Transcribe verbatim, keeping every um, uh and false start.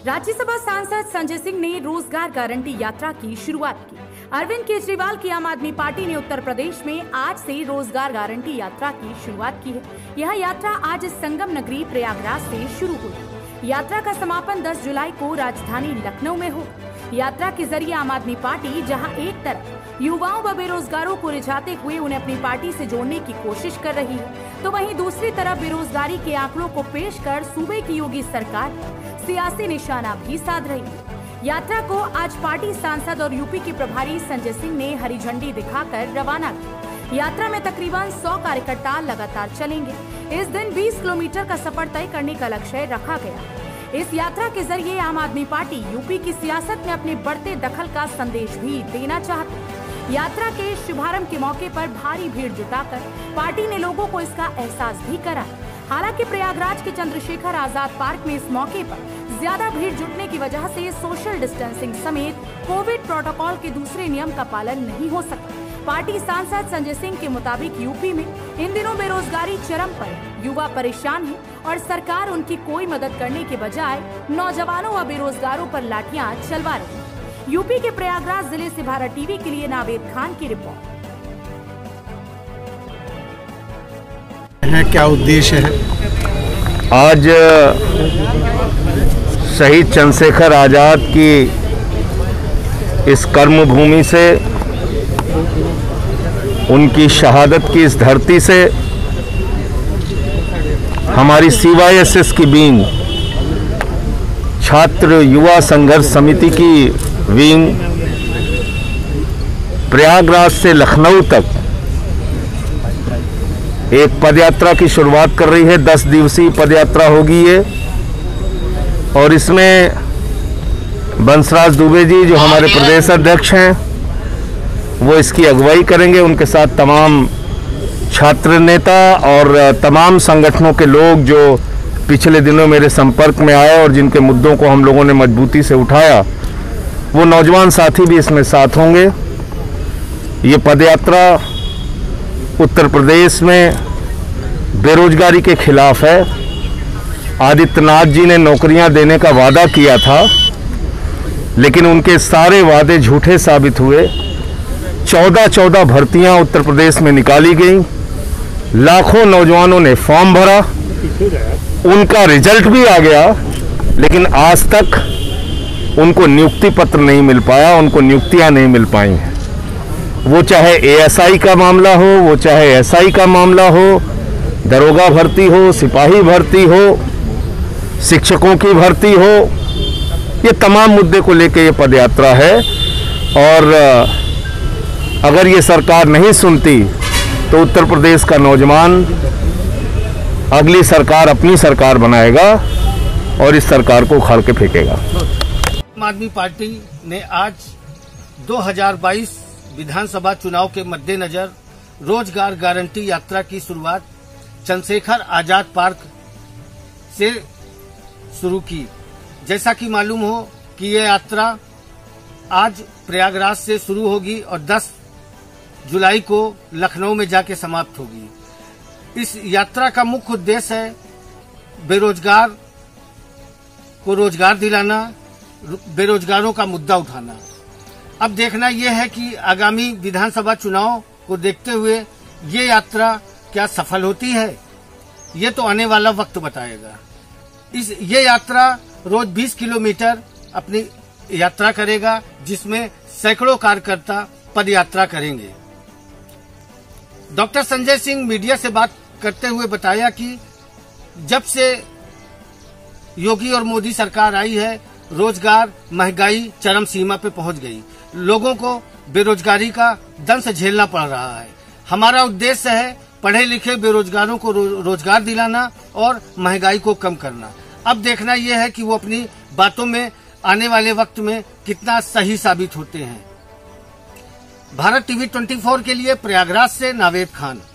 राज्यसभा सांसद संजय सिंह ने रोजगार गारंटी यात्रा की शुरुआत की। अरविंद केजरीवाल की आम आदमी पार्टी ने उत्तर प्रदेश में आज से रोजगार गारंटी यात्रा की शुरुआत की है। यह यात्रा आज संगम नगरी प्रयागराज से शुरू हुई। यात्रा का समापन दस जुलाई को राजधानी लखनऊ में हो। यात्रा के जरिए आम आदमी पार्टी जहां एक तरफ युवाओं व बेरोजगारों को रिझाते हुए उन्हें अपनी पार्टी से जोड़ने की कोशिश कर रही है, तो वहीं दूसरी तरफ बेरोजगारी के आंकड़ों को पेश कर सूबे की योगी सरकार सियासी निशाना भी साध रही है। यात्रा को आज पार्टी सांसद और यूपी के प्रभारी संजय सिंह ने हरी झंडी दिखाकर रवाना किया। यात्रा में तकरीबन सौ कार्यकर्ता लगातार चलेंगे। इस दिन बीस किलोमीटर का सफर तय करने का लक्ष्य रखा गया। इस यात्रा के जरिए आम आदमी पार्टी यूपी की सियासत में अपने बढ़ते दखल का संदेश भी देना चाहती है। यात्रा के शुभारंभ के मौके पर भारी भीड़ जुटाकर पार्टी ने लोगों को इसका एहसास भी कराया। हालांकि प्रयागराज के चंद्रशेखर आजाद पार्क में इस मौके पर ज्यादा भीड़ जुटने की वजह से सोशल डिस्टेंसिंग समेत कोविड प्रोटोकॉल के दूसरे नियम का पालन नहीं हो सका। पार्टी सांसद संजय सिंह के मुताबिक यूपी में इन दिनों बेरोजगारी चरम पर है। युवा परेशान है और सरकार उनकी कोई मदद करने के बजाय नौजवानों व बेरोजगारों पर लाठियां चलवा रही है। यूपी के प्रयागराज जिले से भारत टीवी के लिए नावेद खान की रिपोर्ट। क्या उद्देश्य है? आज शहीद चंद्रशेखर आजाद की इस कर्म भूमि से, उनकी शहादत की इस धरती से हमारी सी वाई एस एस की विंग, छात्र युवा संघर्ष समिति की विंग प्रयागराज से लखनऊ तक एक पदयात्रा की शुरुआत कर रही है। दस दिवसीय पदयात्रा होगी ये, और इसमें बंसराज दुबे जी जो हमारे प्रदेश अध्यक्ष हैं वो इसकी अगुवाई करेंगे। उनके साथ तमाम छात्र नेता और तमाम संगठनों के लोग जो पिछले दिनों मेरे संपर्क में आए और जिनके मुद्दों को हम लोगों ने मजबूती से उठाया, वो नौजवान साथी भी इसमें साथ होंगे। ये पदयात्रा उत्तर प्रदेश में बेरोजगारी के खिलाफ है। आदित्यनाथ जी ने नौकरियां देने का वादा किया था, लेकिन उनके सारे वादे झूठे साबित हुए। चौदह चौदह भर्तियां उत्तर प्रदेश में निकाली गईं। लाखों नौजवानों ने फॉर्म भरा, उनका रिजल्ट भी आ गया, लेकिन आज तक उनको नियुक्ति पत्र नहीं मिल पाया, उनको नियुक्तियां नहीं मिल पाई हैं। वो चाहे ए एस आई का मामला हो, वो चाहे एस आई का मामला हो, दरोगा भर्ती हो, सिपाही भर्ती हो, शिक्षकों की भर्ती हो, ये तमाम मुद्दे को लेके ये पदयात्रा है। और अगर ये सरकार नहीं सुनती तो उत्तर प्रदेश का नौजवान अगली सरकार अपनी सरकार बनाएगा और इस सरकार को उखाड़ के फेंकेगा। आम आदमी पार्टी ने आज दो हज़ार बाईस विधानसभा चुनाव के मद्देनजर रोजगार गारंटी यात्रा की शुरुआत चंद्रशेखर आजाद पार्क से शुरू की। जैसा कि मालूम हो कि ये यात्रा आज प्रयागराज से शुरू होगी और दस जुलाई को लखनऊ में जाके समाप्त होगी। इस यात्रा का मुख्य उद्देश्य है बेरोजगार को रोजगार दिलाना, बेरोजगारों का मुद्दा उठाना। अब देखना यह है कि आगामी विधानसभा चुनाव को देखते हुए ये यात्रा क्या सफल होती है, ये तो आने वाला वक्त बताएगा। इस ये यात्रा रोज बीस किलोमीटर अपनी यात्रा करेगा, जिसमें सैकड़ों कार्यकर्ता पद यात्रा करेंगे। डॉक्टर संजय सिंह मीडिया से बात करते हुए बताया कि जब से योगी और मोदी सरकार आई है, रोजगार महंगाई चरम सीमा पे पहुंच गई। लोगों को बेरोजगारी का दंश झेलना पड़ रहा है। हमारा उद्देश्य है पढ़े लिखे बेरोजगारों को रो, रोजगार दिलाना और महंगाई को कम करना। अब देखना यह है कि वो अपनी बातों में आने वाले वक्त में कितना सही साबित होते हैं। भारत टीवी चौबीस के लिए प्रयागराज से नावेद खान।